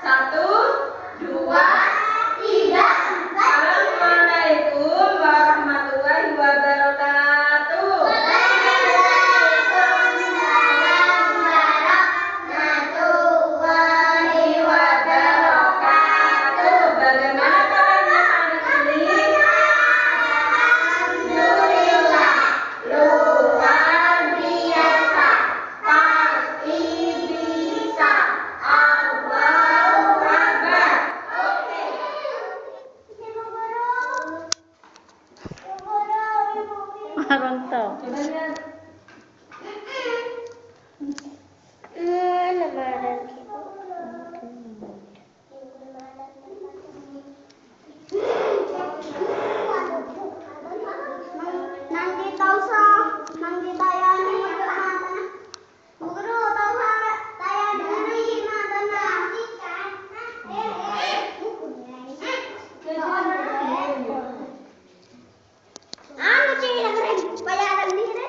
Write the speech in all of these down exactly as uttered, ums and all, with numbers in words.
Satu, dua, tiga. Assalamualaikum warahmatullahi wabarakatuh. Waalaikumsalam warahmatullahi wabarakatuh. Bagaimana kabarnya anak ini? Alhamdulillah, luar biasa, pasti bisa. Allahu Akbar. Oke. Maronto. Coba lihat. Nanti tahu sah, nanti tayani mana? Guru tahu sah, tayani mana? Anu sih yang keren, bayaran diri.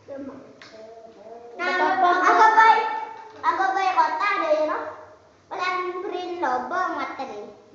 Nah, aku baik, aku baik kota deh, no. Pelan print lobo materi.